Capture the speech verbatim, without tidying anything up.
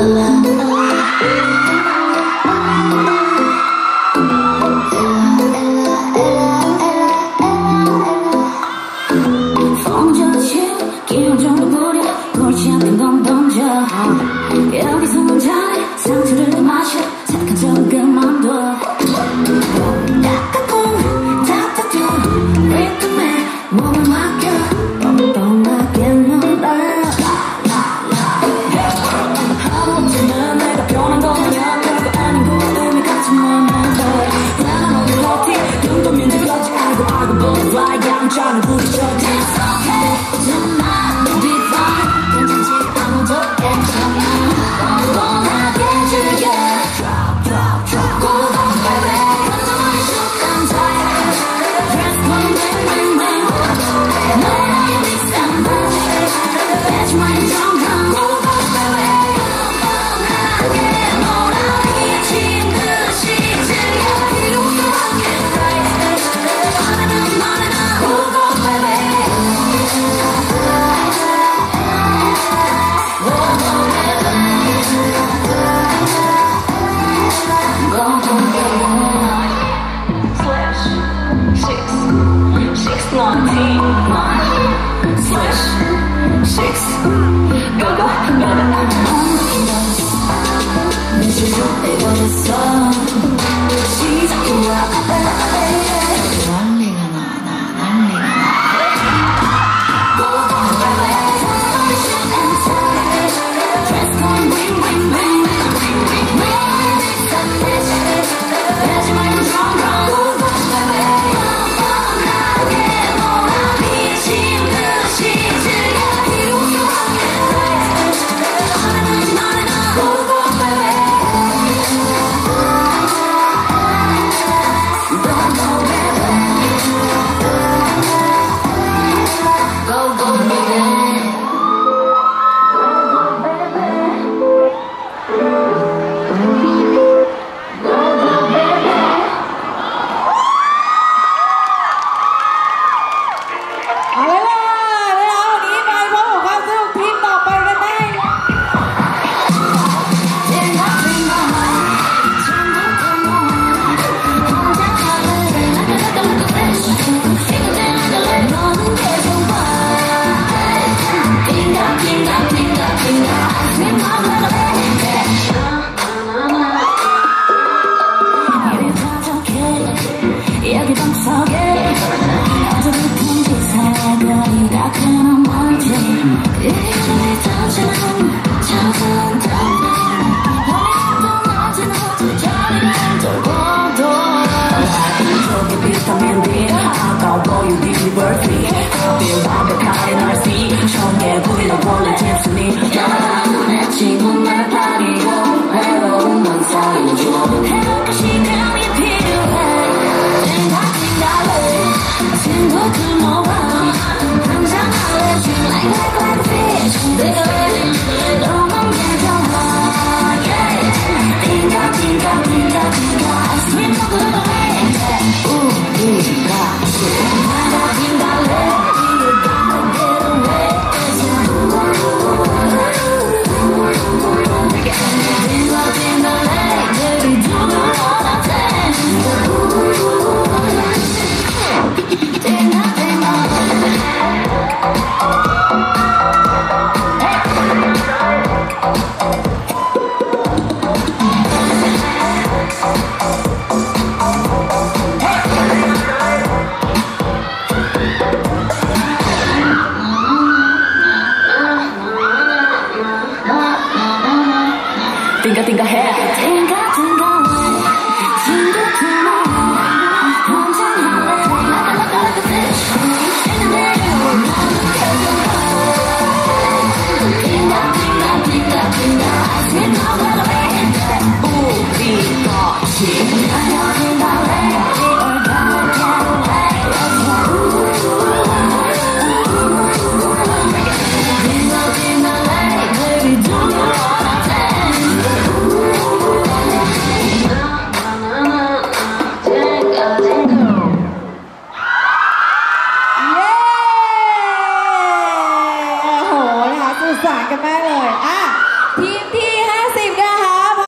여기서는 잘해 상처를 마셔 착한 척은 그만둬 따뜻한 따뜻한 리듬에 몸을 맡겨 뻔뻔하게 놀아 하루쯤은 내가 변한 거냐 별거 아닌 고음이 같지만 나는 어디 어디 눈도 민들었지 알고 알고 butterfly 양자는 부딪혔지 It's okay tonight we'll be fine 괜찮지 아무도 괜찮아 Tinka tinka hair Tinka tinka way 친구 그만 혼자 할래 Like a like a fish In the middle Tinka tinka tinka tinka Ask me now where the rain 우리 같이 I tinka way We're gonna get away Tinka tinka way Baby do you wanna สารกันมากเลย